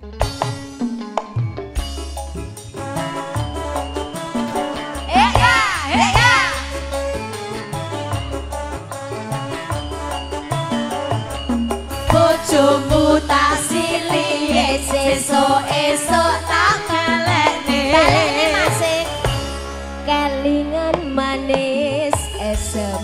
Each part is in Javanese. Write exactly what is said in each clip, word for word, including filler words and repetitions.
Bojomu tak silih esuk-esuk tak baleni. Baleni masih kelingan manis esem.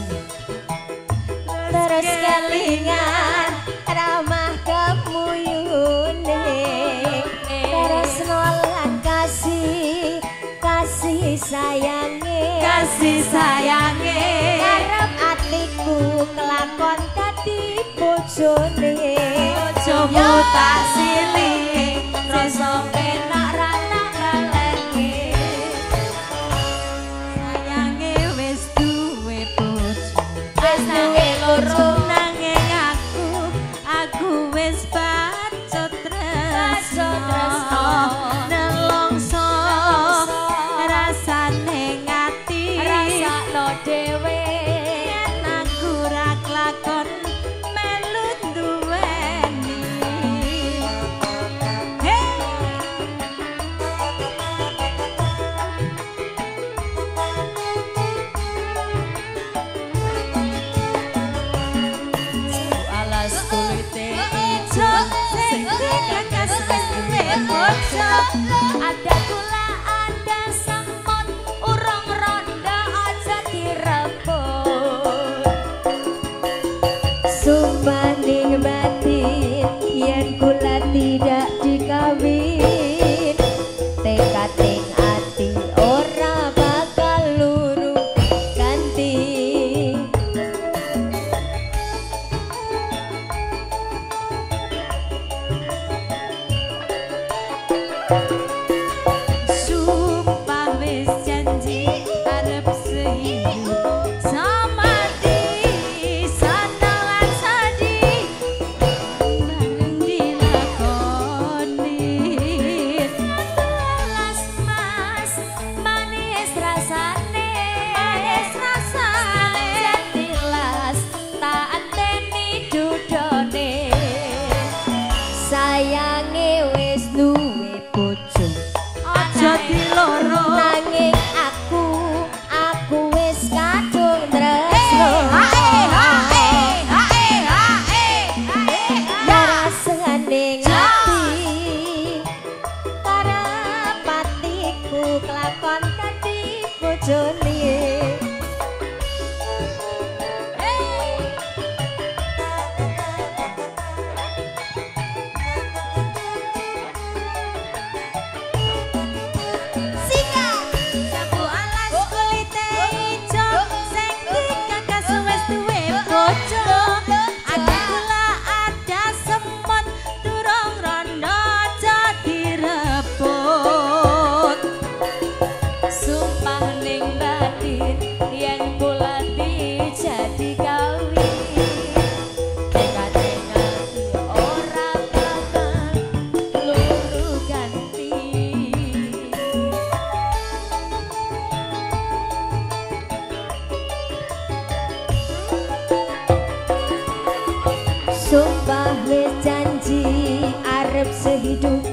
Terus kelingan ramah kemuyune. Terus nolak kasih kasih sayange. Kasih sayange. Karep atiku kelakon dadi bojone. Bojomu tak silih rasa penak ra tak baleni. Sayange wis duwe bojo. Wis duwe loro nanging aku aku wis bacut tresno. Nelongso rasane ngati. Rasakno dhewe yen aku ra klakon melu duweni. Alas kulite ijo sing dikekas wis duwe bojo. Ada gula ada semut urung ronda aja direbut. Sumpah ning batin yen kula tidak dikawin. Tekad ning ati ora bakal luru ganti. Sumpah wis janji arep sehidup sama di sana lan sadi bareng dilakoni. Alas mas manis rasane. Manis rasane jatilas tak anteni dudone. Sayange wis duwe bojo. Aja diloro nanging aku aku wis kadung tresno. Hae hae hae hae hae rasane ngati. Karep atiku kelakon dadi bojone. Sapu alas kulite ijo sing dikekas wis duwe bojo. Ada gula ada semut durung rondo aja direbut. Sumpah ning batin yen kula dijadi kawin. Tekad ning ati ora bakal luru ganti. Sumpah wis janji arep sehidup